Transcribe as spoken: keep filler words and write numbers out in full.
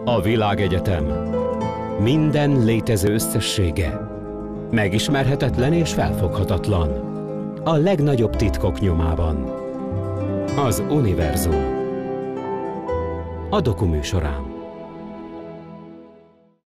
A világegyetem minden létező összessége, megismerhetetlen és felfoghatatlan, a legnagyobb titkok nyomában. Az univerzum. A dokuműsorán.